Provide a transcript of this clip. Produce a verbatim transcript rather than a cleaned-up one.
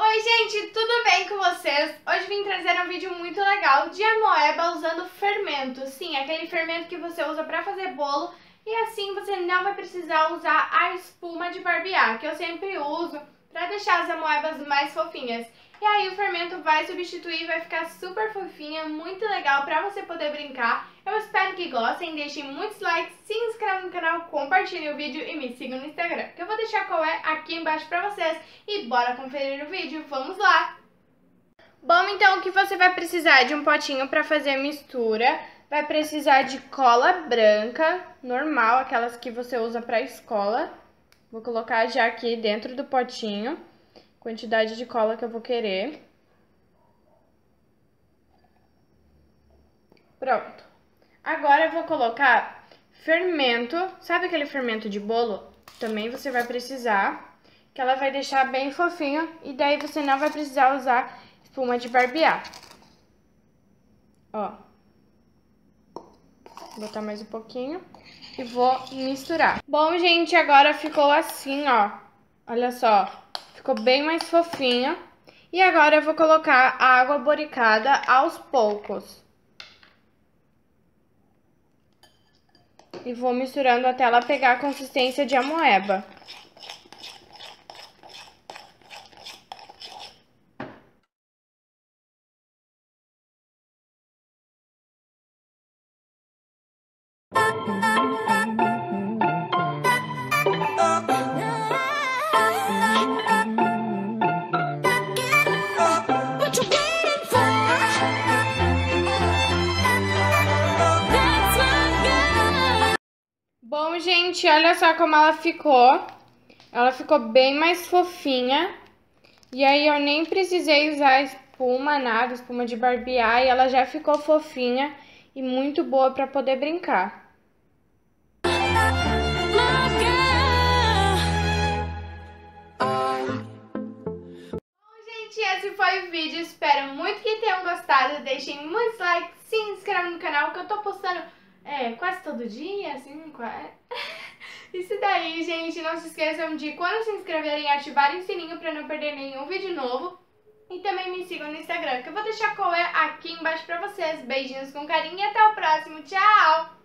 Oi gente, tudo bem com vocês? Hoje vim trazer um vídeo muito legal de amoeba usando fermento. Sim, aquele fermento que você usa para fazer bolo e assim você não vai precisar usar a espuma de barbear, que eu sempre uso para deixar as amoebas mais fofinhas. E aí o fermento vai substituir, vai ficar super fofinha, muito legal para você poder brincar. Eu espero que gostem, deixem muitos likes, se inscrevam no canal, compartilhem o vídeo e me sigam no Instagram, que eu vou deixar qual é aqui embaixo para vocês. E bora conferir o vídeo, vamos lá! Bom, então o que você vai precisar de um potinho para fazer mistura, vai precisar de cola branca, normal, aquelas que você usa para a escola. Vou colocar já aqui dentro do potinho, quantidade de cola que eu vou querer. Pronto. Agora eu vou colocar fermento, sabe aquele fermento de bolo? Também você vai precisar, que ela vai deixar bem fofinho e daí você não vai precisar usar espuma de barbear. Ó. Vou botar mais um pouquinho e vou misturar. Bom, gente, agora ficou assim, ó. Olha só, ficou bem mais fofinho. E agora eu vou colocar a água boricada aos poucos. E vou misturando até ela pegar a consistência de amoeba. Bom, gente, olha só como ela ficou. Ela ficou bem mais fofinha. E aí eu nem precisei usar espuma, nada, espuma de barbear. E ela já ficou fofinha e muito boa pra poder brincar. Bom, gente, esse foi o vídeo. Espero muito que tenham gostado. Deixem muitos likes, se inscrevam no canal, que eu tô postando é, quase todo dia, assim, quase... Isso daí, gente, não se esqueçam de, quando se inscreverem, ativarem o sininho pra não perder nenhum vídeo novo. E também me sigam no Instagram, que eu vou deixar qual é aqui embaixo pra vocês. Beijinhos com carinho e até o próximo. Tchau!